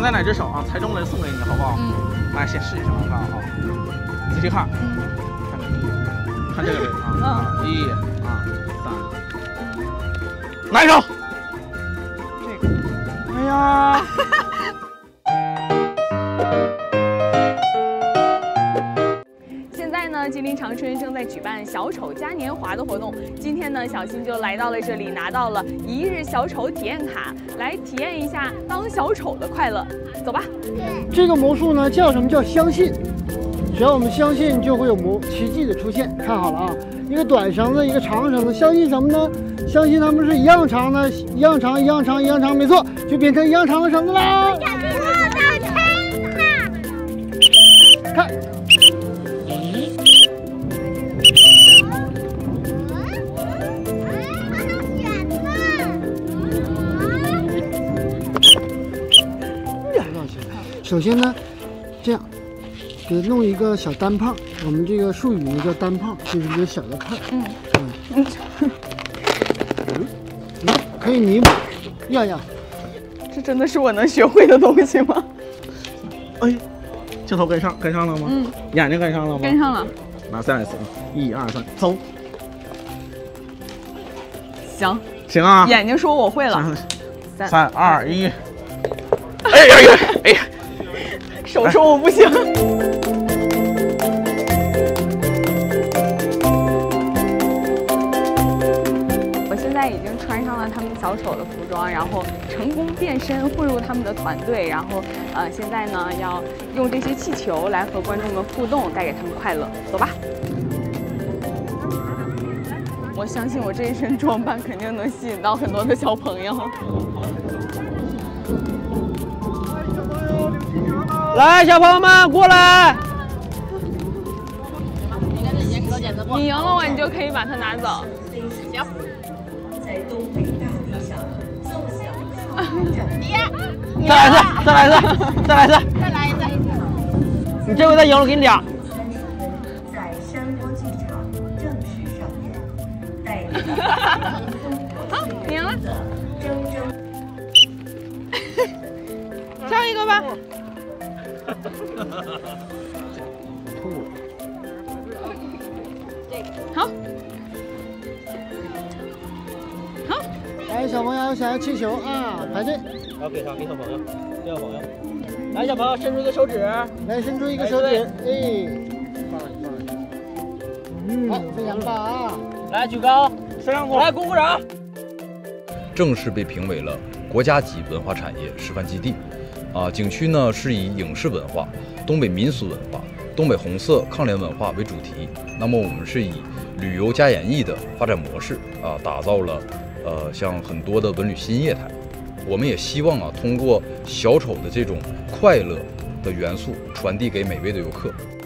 在哪只手啊？猜中了送给你，好不好？来，先试一下，我看啊，仔细看，看这个位置啊，1、2、3，哪一手？这个。哎呀！ 吉林长春正在举办小丑嘉年华的活动，今天呢，小新就来到了这里，拿到了1日小丑体验卡，来体验一下当小丑的快乐。走吧。 这个魔术呢，叫什么？叫相信。只要我们相信，就会有奇迹的出现。看好了啊，一个短绳子，一个长绳子，相信什么呢？相信它们是一样长的，一样长，一样长，一样长，没错，就变成一样长的绳子啦。看。首先呢，这样给弄一个小单胖，我们这个术语呢叫单胖，就是一个小的胖。可以弥补。呀， 这真的是我能学会的东西吗？ 哎，镜头跟上了吗？眼睛跟上了吗？ 跟上了。 那再来一次，1、2、3，走。 行啊。 眼睛说我会了。 3、2、1。哎呀！ 手说我不行。我现在已经穿上了他们小丑的服装，然后成功变身混入他们的团队，然后现在呢要用这些气球来和观众们互动，带给他们快乐。走吧。我相信我这一身装扮肯定能吸引到很多的小朋友。 来，小朋友们过来！ 你赢了我，你就可以把它拿走。 行。在东北大地上奏响。 再来一次！你这回再赢了，我给你2。 在山窝剧场正式上演，带领好，你赢了。 上一个吧。 好， 来，小朋友想要气球啊，排队。 要给小朋友，给小朋友。来，小朋友伸出一个手指， 来伸出一个手指，好，非常棒啊！ 来举高，摄像鼓，来鼓掌。 正式被评为了国家级文化产业示范基地。景区呢是以影视文化、东北民俗文化、东北红色抗联文化为主题。那么我们是以旅游加演艺的发展模式打造了像很多的文旅新业态。我们也希望通过小丑的这种快乐的元素传递给每位的游客。